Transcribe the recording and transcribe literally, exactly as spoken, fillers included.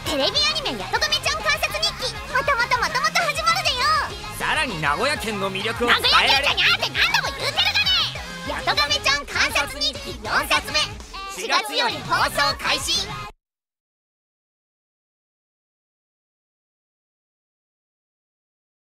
テレビアニメ「やとがめちゃん観察日記」またまたまたまた始まるでよ。 さらに名古屋県の魅力を伝名古屋えられ県じゃにゃーって何度も言うてるがね。やとがめちゃん観察日記よんさつめしがつより放送開始。